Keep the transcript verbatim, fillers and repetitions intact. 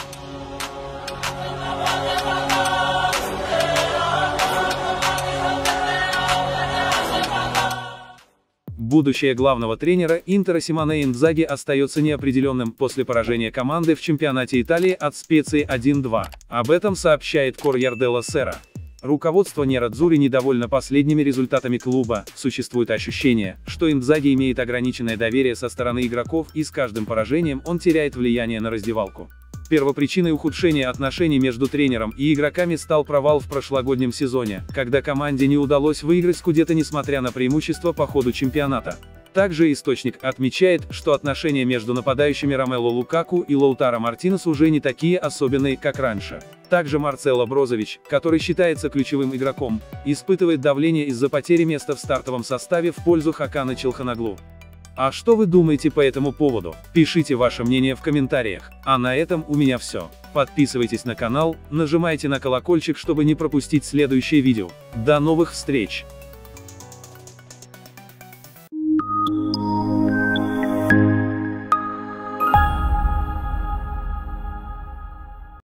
Будущее главного тренера Интера Симоне Индзаги остается неопределенным после поражения команды в чемпионате Италии от Специи один-два. Об этом сообщает Корьер делла Сера. Руководство Нерадзури недовольно последними результатами клуба, существует ощущение, что Индзаги имеет ограниченное доверие со стороны игроков и с каждым поражением он теряет влияние на раздевалку. Первопричиной ухудшения отношений между тренером и игроками стал провал в прошлогоднем сезоне, когда команде не удалось выиграть скудетто несмотря на преимущество по ходу чемпионата. Также источник отмечает, что отношения между нападающими Ромело Лукаку и Лаутаро Мартинес уже не такие особенные, как раньше. Также Марцело Брозович, который считается ключевым игроком, испытывает давление из-за потери места в стартовом составе в пользу Хакана Челханоглу. А что вы думаете по этому поводу? Пишите ваше мнение в комментариях. А на этом у меня все. Подписывайтесь на канал, нажимайте на колокольчик, чтобы не пропустить следующее видео. До новых встреч!